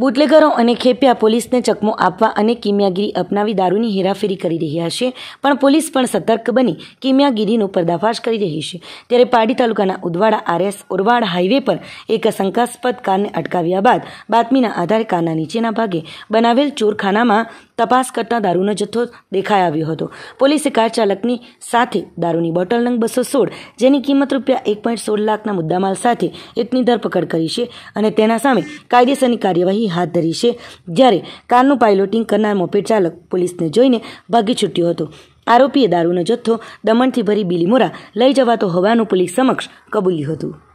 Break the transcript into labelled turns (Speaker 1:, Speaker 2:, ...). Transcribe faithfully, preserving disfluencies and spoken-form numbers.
Speaker 1: બુટલેગરો અને ખેપિયા પોલીસને ચકમો આપવા અને કિમિયાગીરી અપનાવી દારૂની હેરાફેરી કરી રહ્યા છે, પણ પોલીસ પણ સતર્ક બની કિમિયાગીરીનો પર્દાફાશ કરી રહી છે. ત્યારે પારડી તાલુકાના ઉદવાડા આરએસ ઓરવાડ હાઈવે પર એક શંકાસ્પદ કારને અટકાવ્યા બાદ બાતમીના આધારે કારના નીચેના ભાગે બનાવેલ ચોરખાનામાં તપાસ કરતા દારૂનો જથ્થો દેખાઈ આવ્યો હતો. પોલીસે કાર ચાલકની સાથે દારૂની બોટલ નંગ બસો સોળ જેની કિંમત રૂપિયા એક પોઈન્ટ સોળ લાખના મુદ્દામાલ સાથે એકની ધરપકડ કરી છે અને તેના સામે કાયદેસરની કાર્યવાહી હાથ ધરી છે. જ્યારે કારનું પાયલોટિંગ કરનાર મોપેડ ચાલક પોલીસને જોઈને ભાગી છૂટ્યો હતો. આરોપીએ દારૂનો જથ્થો દમણથી ભરી બિલીમોરા લઈ જવાતો હોવાનું પોલીસ સમક્ષ કબૂલ્યું હતું.